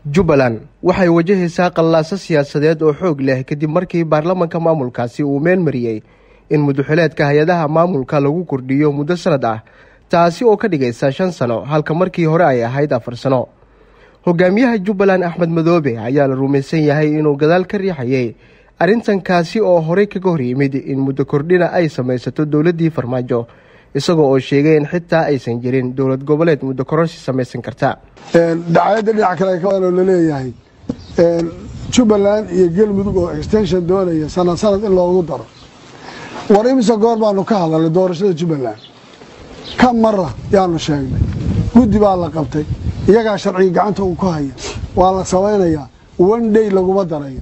Jubbaland waxay wajahaysaa qallaaso siyaasadeed oo xoog leh kadib markii baarlamaanka maamulkaasi uu meel mariyay in muddo-xileedka hay-adaha maamulka lagu kordhiyo muddo sanad ah taasi oo ka dhigaysa 5 sano halka markii hore ay ahayd 4 sano. Hogaamiyaha Jubbaland Axmed Madoobe ayaa la rumaysan yahay inuu gadaal ka riixayay arrintankaasi oo horey kaga hor yimid in muddo kordhina ay samaysato dowladdii Farmaajo isagoo oo sheegay in xitaa aysan jirin dowlad goboleed muddo kororsi samaysan karta. dacayada dhinac kale ka wada la leeyahay Jubbaland iyo Galmudug oo extension doonaya sanad in loogu daro war imisa goor baanu ka hadalay doorashada Jubbaland ka marra yaanu sheegnay guddi baa la qabtay iyaga sharci gacanta uu ku haya waa la sameeynaya one day laguma darayo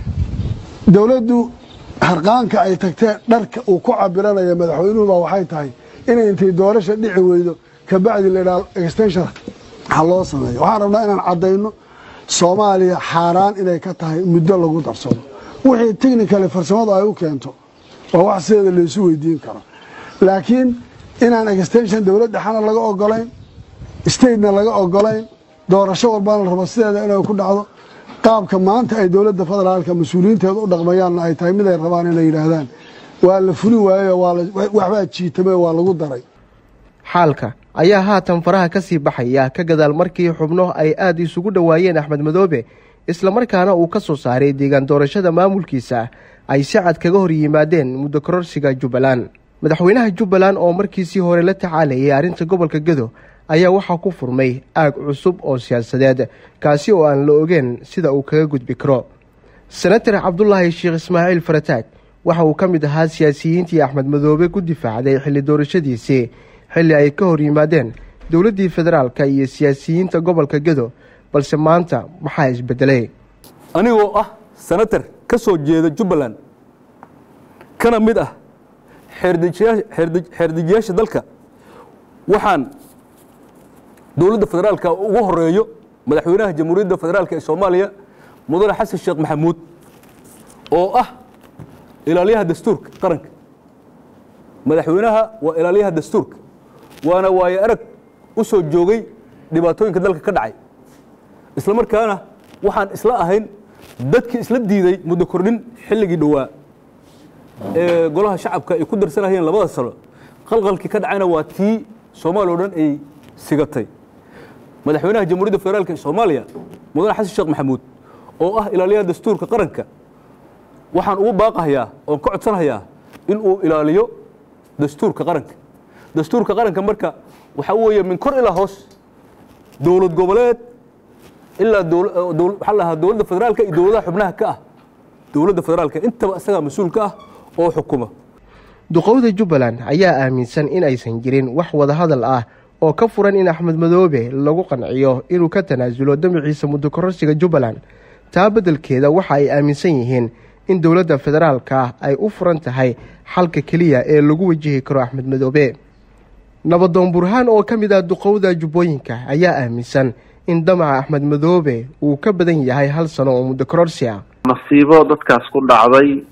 dawladdu harqaanka ay tagtay dharka uu ku cabiranayo madaxweynuhu baa waxay tahay inay intay doorasho dhici weydo ka bacdi la extension haloo sameeyo waxaan rabnaa inaan cadeyno Soomaaliya xaraan inay ka tahay muddo lagu darsado wixii technical farsamada ay u keento oo wax sida la isu weydiin karo laakiin inaan extension dawladda xana laga ogolayn state-na laga ogolayn doorasho walba la rabo sideeda inay ku dhacdo qaabka maanta ay dawladda federaalka mas'uuliyiinteedu u dhaqmayaan ay tahay mid ay rabaan inay yiraahdaan waa la fuli waayo waxba jiitame waa lagu daray. Xaalka ayaa haatan faraha ka sii baxaya ka gadaal markii xubno ay aad isugu dhawaayeen Axmed Madoobe isla markaana uu ka soo saaray deegaan doorashada maamulkiisa ay si cad kaga hor yimaadeen muddo kororsiga Jubbaland. Madaxweynaha Jubbaland oo markiisii hore la tacaalayay arrinta gobolka Gedo ayaa waxa ku furmay aag cusub oo siyaasadeed kaasi oo aan la ogeyn sida uu kaga gudbi karo. Senator Cabdullaahi Sheekh Ismaaciil Farataag waxa uu ka mid ahaa siyaasiyiintii Axmed Madoobe ku difaacday xilli doorashadiisii xilli ay ka hor yimaadeen dowladdii federaalka iyo siyaasiyiinta gobolka Gedo balse maanta maxaa isbedelay anigoo ah senator ka soo jeeda Jubbaland kana mid ah xeerdijiyaasha dalka waxaan dowladda federaalka ugu horeeyo madaxweynaha jamhuuriyadda federaalka ee Soomaaliya mudane Xasan Sheekh Maxamuud oo ah ilaaliyaha dastuurka qaranka madaxweynaha waa ilaaliyaha dastuurka waana waayo arag u soo joogay dhibaatooyinka dalka ka dhacay isla markaana waxaan isla ahayn dadkii isla diiday muddo kordhin xilligii dhawaa ee golaha shacabka ay ku darsanayeen 2 sano qalqalkii ka dhacayna waa tii Soomaaliya oo dhan ay sigatay madaxweynaha jamhuuriyadda federaalka ee Soomaaliya mudane Xasan Sheekh Maxamuud oo ah ilaaliyaha dastuurka qaranka waxaan ugu baaqayaa oo ka codsanayaa in uu ilaaliyo dastuurka qaranka marka waxa weeye min kor ilaa hoos dowlad goboleed ilaa dowladda federaalka iyo dowladaha xubnaha ka ah dowladda federaalka intaba asaga mas'uul ka ah oo xukuma. Duqowda Jubbaland ayaa aaminsan in aysan jirin wax wada hadal ah oo ka furan in Axmed Madoobe lagu qanciyo inuu ka tanaasulo damaciisa muddo kororsiga Jubbaland taa beddelkeeda waxa ay aaminsan yihiin in dowladda federaalka ay u furan tahay xalka kaliya ee lagu wajihi karo Axmed Madoobe. Nabadoon Burhaan oo ka mid ah duqowda Jubbooyinka ayaa aaminsan in damaca Axmed Madoobe uu ka badan yahay 1 sano oo muddo kororsi ah. Nasiibo dadkaas ku dhacday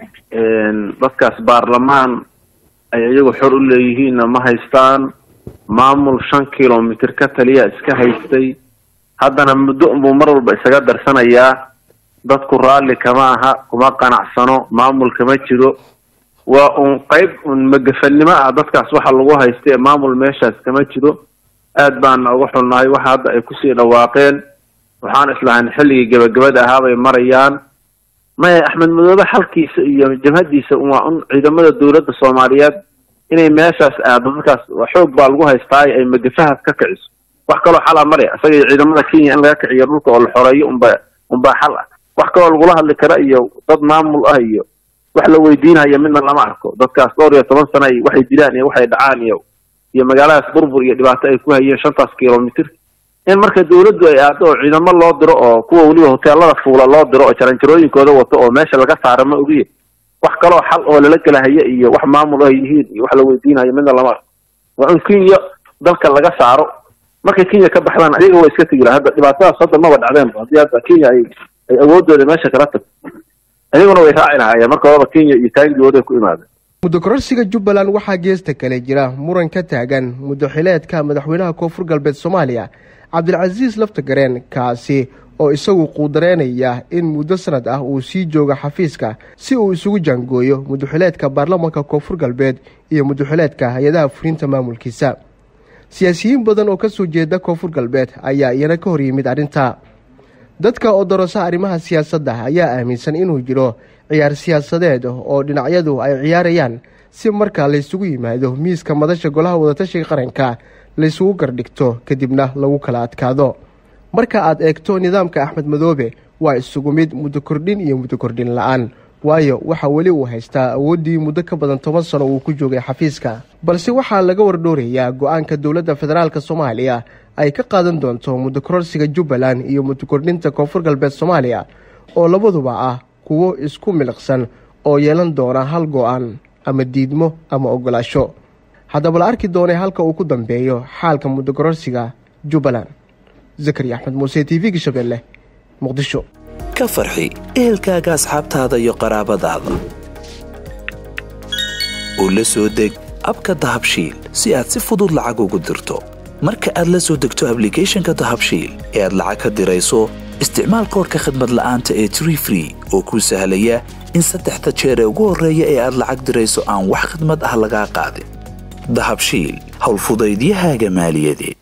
dadkaas baarlamaan ay iyagu xor u leeyihiin ma haystaan maamul 5 kilomitir ka taliya iska haystay haddana muddo uu mar walba isaga darsanayaa dadku raalli kama aha kuma qanacsano maamul kama jiro waa qayb magafalnimo ah dadkaas waxa lagu haystay maamul meeshaas kama jiro aad baan uga xulnahay waxa hadda ay ku sii dhawaaqeen waxaan islahayn xilligii gabagabada ahaa bay marayaan ma Axmed Madoobe xalkiisa iyo jabhadiisa waa ciidamada dawladda Soomaaliyeed inay meeshaas aado dadkaas xoog baa lagu haystaa ay magafaha ka kiciso wax kale xal maray asaga ciidamada Kenya in laga kiciyo dhulka oo la xoreeyo umba xal wax kale lagu hadli kara iyo dad maamul ah iyo wax la weydiinayo midna lama arko dadkaas 12 sano ay waxay dilaan iyo waxay dhacaan iyo magaaladaas burbur iyo dhibaato ay ku hayeen 5 kilomitir in marka dawladdu ay aado ciidamo loo diro oo kuwa waliba hoteelada fuula loo diro oo jaranjarooyinkooda wato oo meesha laga saaro ma ogiye wax kale oo xal oo la galahayo iyo wax maamul ay yihiin iyo wax la weydiinayo midna lama arko waa in Kenya dalka laga saaro marka Kenya ka baxdaan ayaga way iska tigila hadda dhibaatadaas hadda ma wadacdeen hadii hadda Kenya ay awoodooda meesha kala tag ayaguna way raacinayaan marka wada Kenya iyo taangiyooda ku imaadeen muddo kororsiga Jubbaland waxaa geesta kale jira muran ka taagan muddo xileedka madaxweynaha Koonfur Galbeed Soomaaliya Cabdilcaziz Laftagareen kaasi oo isagu quudareynaya in muddo sanad ah uu sii joogo xafiiska si uu isugu jaangooyo mudaxileedka baarlamaanka koonfur galbeed iyo mudaxileedka hay-adaha fulinta maamulkiisa. siyaasiyiin badan oo ka soo jeeda koonfur galbeed ayaa iyana ka hor yimid arrinta. dadka oo darasa arrimaha siyaasadda ayaa aaminsan inuu jiro ciyaar siyaasadeed oo dhinacyadu ay ciyaarayaan si markaa laysugu yimaado miiska madasha golaha wadatashiga qaranka laysugu gardhigto kadibna lagu kala adkaado. marka aad eegto nidaamka Axmed Madoobe waa isugu mid muddo kordhin iyo muddo kordhin la'aan, waayo waxa weli uu haystaa awoodii muddo ka badan 10 sano uu ku joogay xafiiska. balse waxaa laga wardhoorayaa go'aanka dowladda federaalka Soomaaliya ay ka qaadan doonto muddo kororsiga Jubbaland iyo muddo kordhinta koonfur galbeed Soomaaliya oo labaduba ah kuwo isku miliqsan oo yeelan doona hal go'aan ama diidmo ama ogolaasho. haddaba la arki doonay halka uu ku dambeeyo xaalka muddo kororsiga Jubbaland. Zakariya Axmed Muuse, TV Shabeelle, Muqdisho. ka farxi ehelkaaga asxaabtaada iyo qaraabadaada oo la soo deg abka dahabshiil si aad si fudud lacag ugu dirto. marka aad la soo degto applicationka dahabshiil ee aad lacag ka dirayso isticmaal koodka khidmad la'aanta ee Tree Free oo kuu sahlaya in 3 jeer ugu horeeya ee aad lacag dirayso aan wax khidmad ah laga qaadin. dahabshiil hawl fudaydiyahaaga maaliyadeed.